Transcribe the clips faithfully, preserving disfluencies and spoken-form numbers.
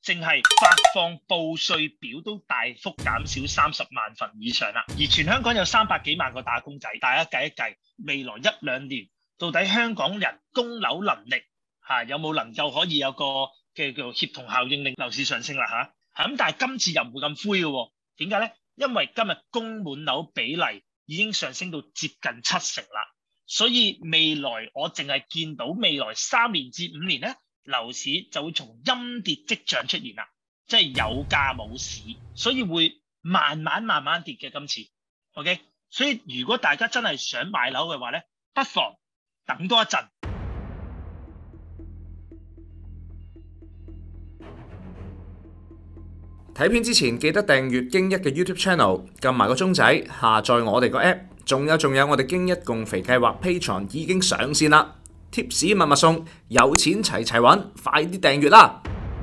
淨係發放報稅表都大幅減少三十萬份以上啦。而全香港有三百幾萬個打工仔，大家計一計，未來一兩年到底香港人供樓能力嚇有冇能夠可以有個嘅叫做協同效應令樓市上升啦嚇？咁但係今次又唔會咁灰嘅喎，點解咧？因為今日供滿樓比例已經上升到接近七成啦，所以未來我淨係見到未來三年至五年咧，樓市就會從陰跌跡象出現啦，即係有價冇市，所以會慢慢慢慢跌嘅今次。OK， 所以如果大家真係想買樓嘅話咧，不妨等多一陣。 睇片之前記得訂閱京一嘅 YouTube Channel， 撳埋個鐘仔，下載我哋個 App， 仲有仲有我哋京一共肥計劃 Patreon 已經上線啦，貼士密密送，有錢齊齊揾，快啲訂閱啦！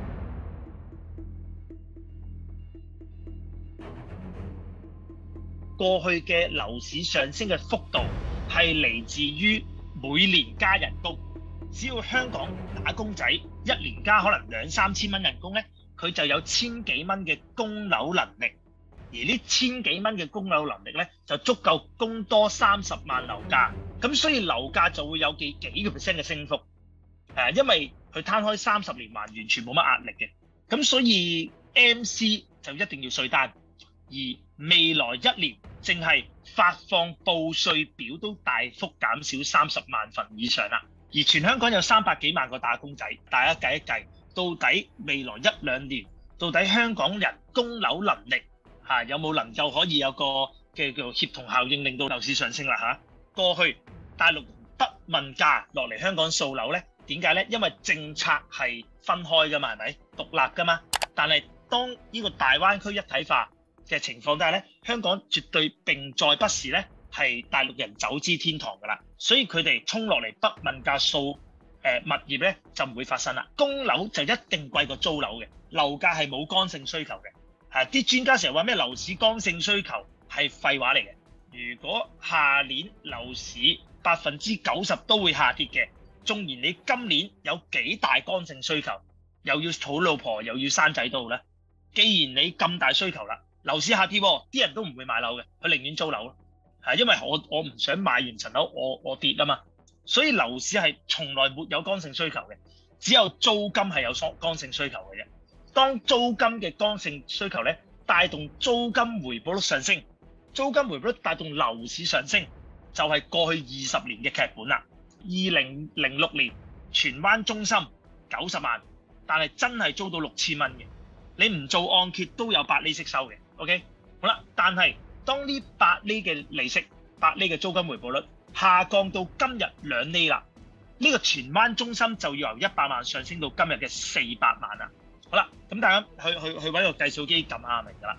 過去嘅樓市上升嘅幅度係嚟自於每年加人工，只要香港打工仔一年加可能兩三千蚊人工咧，佢就有千幾蚊嘅供樓能力，而呢千幾蚊嘅供樓能力咧，就足夠供多三十萬樓價，咁所以樓價就會有幾幾個 percent 嘅升幅，誒，因為佢攤開三十年還完全冇乜壓力嘅，咁所以 M C 就一定要稅單，而未來一年淨係發放報稅表都大幅減少三十萬份以上啦，而全香港有三百幾萬個打工仔，大家計一計。到底未來一兩年，到底香港人供樓能力嚇、啊、有冇能夠可以有個嘅叫做協同效應，令到樓市上升啦嚇？過去大陸人不問價落嚟香港掃樓咧，點解咧？因為政策係分開噶嘛，係咪獨立噶嘛？但係當呢個大灣區一體化嘅情況底下咧，香港絕對並在不是咧係大陸人走之天堂噶啦，所以佢哋衝落嚟不問價掃。誒、呃、物業咧就唔會發生啦，供樓就一定貴過租樓嘅，樓價係冇剛性需求嘅。係啲專家成日話咩樓市剛性需求係廢話嚟嘅。如果下年樓市百分之九十都會下跌嘅，縱然你今年有幾大剛性需求，又要娶老婆又要生仔都好咧，既然你咁大需求啦，樓市下跌，啲人都唔會買樓嘅，佢寧願租樓咯。係因為我我唔想買完層樓我我跌啊嘛。所以樓市係從來沒有剛性需求嘅，只有租金係有剛性需求嘅啫。當租金嘅剛性需求咧帶動租金回報率上升，租金回報率帶動樓市上升，就係、是、過去二十年嘅劇本啦。二零零六年荃灣中心九十萬，但係真係租到六千蚊嘅，你唔做按揭都有八厘息收嘅。OK， 好啦，但係當呢八厘嘅利息、八厘嘅租金回報率下降到今日兩厘啦，呢、這個荃灣中心就要由一百萬上升到今日嘅四百萬啦。好啦，咁大家去去去揾個計數機撳下明㗎啦。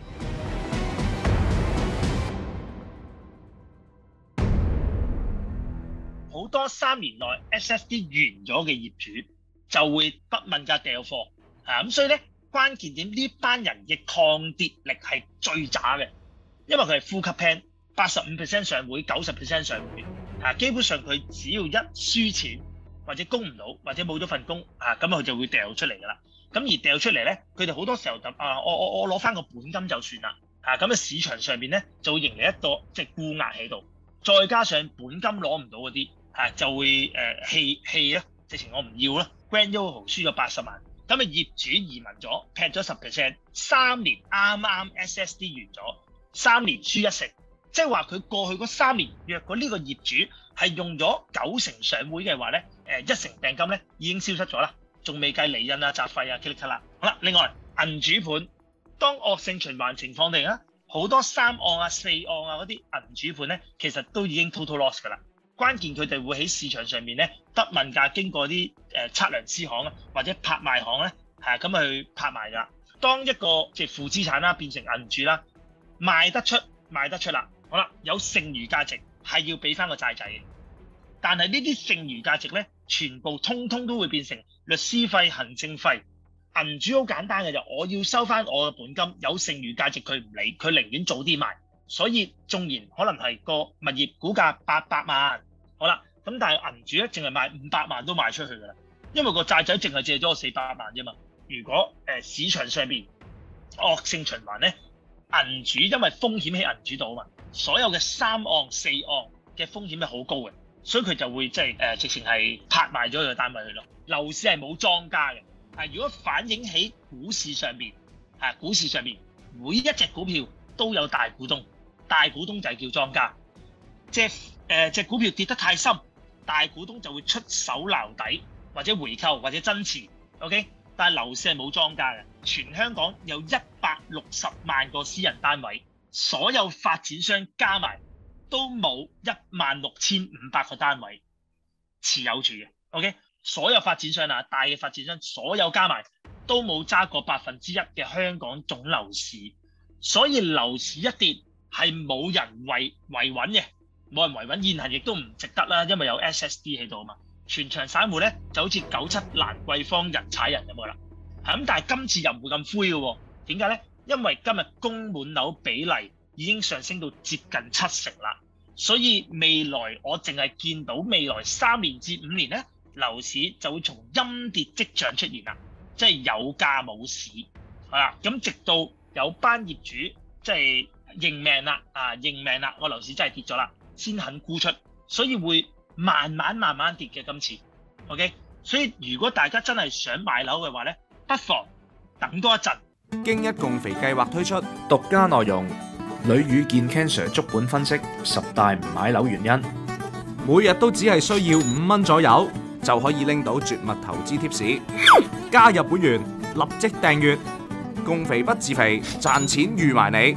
好多三年內 S S D 完咗嘅業主就會不問價掉貨，啊咁所以咧關鍵點呢班人嘅抗跌力係最渣嘅，因為佢係呼吸 plan， 八十五 percent 上會，九十 percent 上會。啊，基本上佢只要一輸錢或者供唔到或者冇咗份工啊，咁佢就會掉出嚟㗎啦。咁而掉出嚟咧，佢哋好多時候就啊，我我我攞翻個本金就算啦。啊，咁啊市場上邊咧就會迎嚟一個即係沽壓喺度，再加上本金攞唔到嗰啲，啊就會誒棄棄啊，直情我唔要啦。Grand Yoho 輸咗八十萬，咁啊業主移民咗，劈咗十 percent， 三年啱啱 S S D 完咗，三年輸一成。即係話佢過去嗰三年，若果呢個業主係用咗九成上會嘅話咧，誒一成訂金咧已經消失咗啦，仲未計釐印啊、雜費啊、click 啦。好啦，另外銀主盤，當惡性循環情況嚟啊，好多三按啊、四按啊嗰啲銀主盤咧，其實都已經 total loss 㗎啦。關鍵佢哋會喺市場上面咧不問價，經過啲誒測量師行啊或者拍賣行咧係咁去拍賣㗎。當一個即係負資產啦變成銀主啦，賣得出賣得出啦。好啦，有剩餘價值係要俾翻個債仔嘅，但係呢啲剩餘價值咧，全部通通都會變成律師費、行政費。銀主好簡單嘅就，我要收翻我嘅本金，有剩餘價值佢唔理，佢寧願早啲賣。所以縱然可能係個物業估價八百萬，好啦，咁但係銀主咧淨係賣五百萬都賣出去㗎啦，因為個債仔淨係借咗我四百萬啫嘛。 如果誒、呃、市場上邊惡性循環咧，銀主因為風險喺銀主度啊嘛，所有嘅三按四按嘅風險係好高嘅，所以佢就會即係誒直情係拍賣咗佢個單位去咯。樓市係冇莊家嘅，係如果反映喺股市上邊，係股市上邊每一隻股票都有大股東，大股東就係叫莊家。即係誒隻股票跌得太深，大股東就會出手撈底，或者回購，或者增持。OK， 但係樓市係冇莊家嘅，全香港有一百六十萬個私人單位，所有發展商加埋都冇一萬六千五百個單位持有住嘅。OK， 所有發展商啊，大嘅發展商，所有加埋都冇揸過百分之一嘅香港總樓市，所以樓市一跌係冇人維維穩嘅。冇人維穩，現行亦都唔值得啦，因為有 S S D 喺度啊嘛。全場散戶咧就好似九七蘭桂坊人踩人咁噶啦，係咁。但係今次又唔會咁灰嘅喎，點解咧？因為今日供滿樓比例已經上升到接近七成啦，所以未來我淨係見到未來三年至五年咧，樓市就會從陰跌跡象出現啦，即係有價冇市係啦。咁直到有班業主即係認命啦，啊認命啦，我樓市真係跌咗啦，先肯沽出，所以會慢慢慢慢跌嘅今次 ，OK。所以如果大家真係想買樓嘅話咧，不妨等多一陣。 經一共肥計劃推出獨家內容，呂宇健 Cancer 足本分析十大唔買樓原因，每日都只係需要五蚊左右就可以拎到絕密投資貼士。加入會員立即訂閱，共肥不自肥，賺錢預埋你。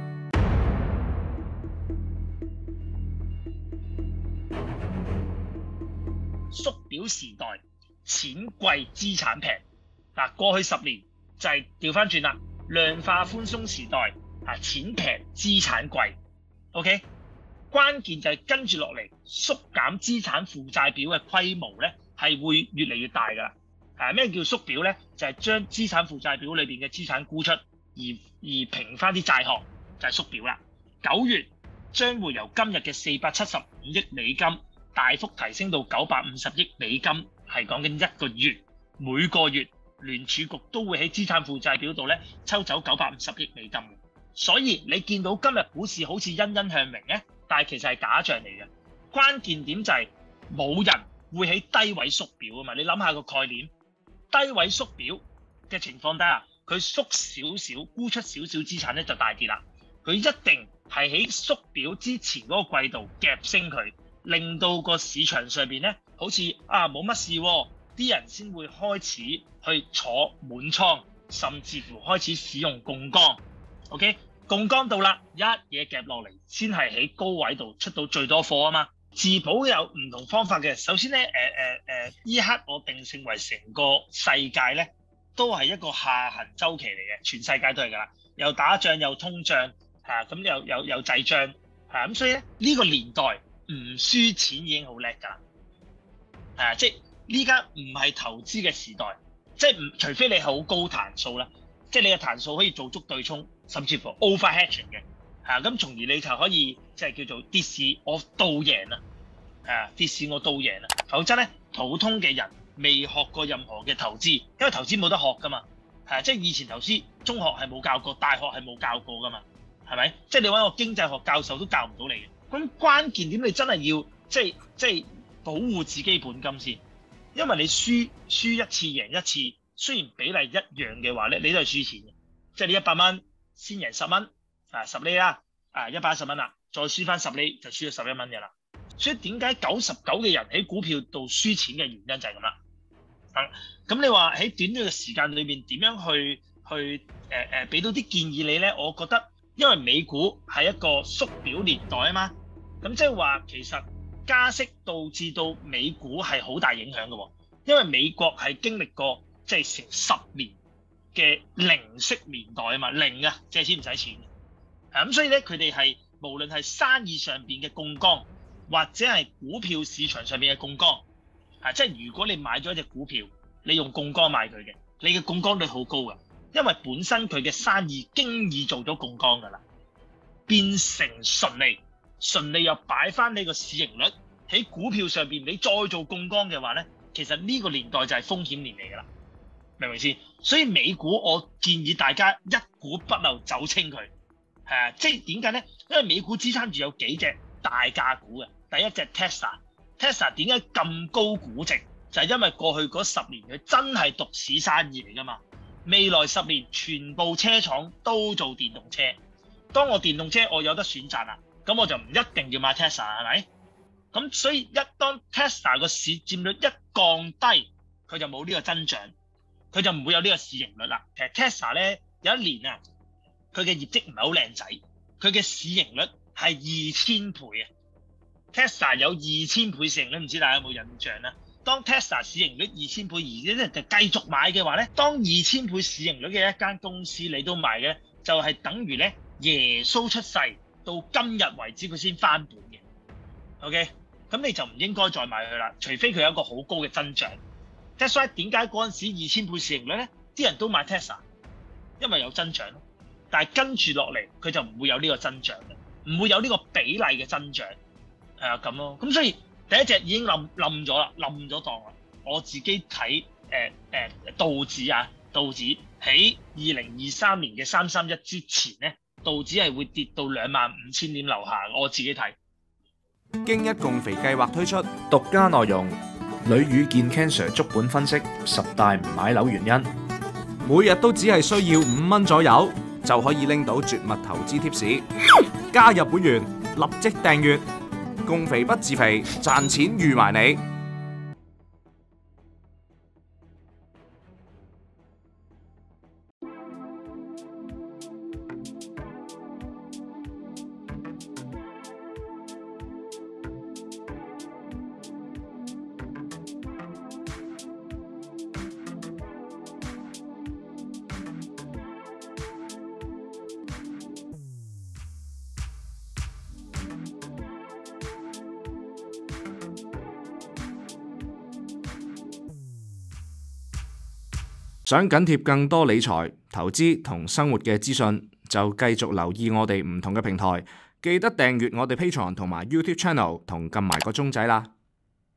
縮表時代，錢貴資產平。嗱，過去十年就係調翻轉啦，量化寬鬆時代，啊錢平資產貴。OK， 關鍵就係跟住落嚟縮減資產負債表嘅規模咧，係會越嚟越大㗎啦。誒咩叫縮表咧？就係將資產負債表裏邊嘅資產沽出，而而平翻啲債項，就係縮表啦。九月將會由今日嘅四百七十五億美金，大幅提升到九百五十億美金，係講緊一個月，每個月聯儲局都會喺資產負債表度咧抽走九百五十億美金。所以你見到今日股市好似欣欣向榮咧，但係其實係假象嚟嘅。關鍵點就係冇人會喺低位縮表啊嘛！你諗下個概念，低位縮表嘅情況底下，佢縮少少，沽出少少資產咧就大跌啦。佢一定係喺縮表之前嗰個季度夾升佢，令到個市場上邊咧好似啊冇乜事喎，啲人先會開始去坐滿倉，甚至乎開始使用槓桿。OK， 槓桿到啦，一嘢夾落嚟，先係喺高位度出到最多貨啊嘛。自保有唔同方法嘅。首先咧，誒誒誒，依刻我定性為成個世界咧都係一個下行週期嚟嘅，全世界都係㗎啦，又打仗又通脹嚇，咁、啊、又又又滯脹嚇，咁、啊、所以咧呢、這個年代唔輸錢已經好叻㗎啦。啊，即係呢家唔係投資嘅時代，即係唔除非你係好高彈數啦，即係你嘅彈數可以做足對沖，甚至乎 overhedging 嘅。嚇咁，從而你就可以即係叫做跌市我倒贏啊！誒跌市我倒贏啊！否則咧，普通嘅人未學過任何嘅投資，因為投資冇得學噶嘛，係即係以前投資中學係冇教過，大學係冇教過噶嘛，係咪？即係你揾個經濟學教授都教唔到你嘅。咁關鍵點你真係要即係即係保護自己本金先，因為你輸輸一次贏一次，雖然比例一樣嘅話咧，你都係輸錢嘅。即係你一百蚊先贏十蚊。啊十厘啦，啊一百一十蚊啦，再輸翻十厘就輸咗十一蚊嘅啦。所以點解九十九嘅人喺股票度輸錢嘅原因就係咁啦。咁、啊、你話喺短短嘅時間裏面點樣去去誒誒俾到啲建議你咧？我覺得因為美股係一個縮表年代啊嘛，咁即係話其實加息導致到美股係好大影響嘅喎，因為美國係經歷過即係成十年嘅零息年代啊嘛，零啊借錢唔使錢。咁、嗯、所以咧，佢哋係無論係生意上邊嘅槓桿，或者係股票市場上邊嘅槓桿，啊，即係如果你買咗一隻股票，你用槓桿買佢嘅，你嘅槓桿率好高㗎，因為本身佢嘅生意經已做咗槓桿㗎啦，變成純利，純利又擺翻你個市盈率喺股票上邊，你再做槓桿嘅話咧，其實呢個年代就係風險年嚟㗎啦。 明唔明先？所以美股我建議大家一股不留走清佢，係啊，即係點解咧？因為美股支撐住有幾隻大價股嘅，第一隻 Tesla，Tesla 點解咁高估值？就係因為過去嗰十年佢真係獨市生意嚟㗎嘛。未來十年全部車廠都做電動車，當我電動車我有得選擇啦，咁我就唔一定要買 Tesla， 係咪？咁所以一當 Tesla 個市佔率一降低，佢就冇呢個增長，佢就唔會有呢個市盈率啦。其實 Tesla 咧有一年啊，佢嘅業績唔係好靚仔，佢嘅市盈率係二千倍啊。Tesla 有二千倍市盈率，唔知大家有冇印象咧？當 Tesla 市盈率二千倍，而啲人就繼續買嘅話咧，當二千倍市盈率嘅一間公司你都買嘅，就係、是、等於咧耶穌出世到今日為止佢先翻本嘅。OK， 咁你就唔應該再買佢啦，除非佢有一個好高嘅增長。Tesla 點解嗰陣時二千倍市盈率咧？啲人都買 Tesla， 因為有增長咯。但係跟住落嚟佢就唔會有呢個增長嘅，唔會有呢個比例嘅增長，係啊咁咯。咁所以第一隻已經冧冧咗啦，冧咗檔啦。我自己睇誒誒道指啊，道指喺二零二三年嘅三三一之前咧，道指係會跌到兩萬五千點樓下。我自己睇。 經一共肥計劃推出獨家內容，呂宇健 Ken Sir 足本分析十大唔買樓原因，每日都只係需要五蚊左右，就可以拎到絕密投資貼士。加入會員，立即訂閱。共肥不自肥，賺錢預埋你。想緊貼更多理財、投資同生活嘅資訊，就繼續留意我哋唔同嘅平台，記得訂閱我哋 Patreon 同埋 YouTube Channel，同撳埋個鐘仔啦。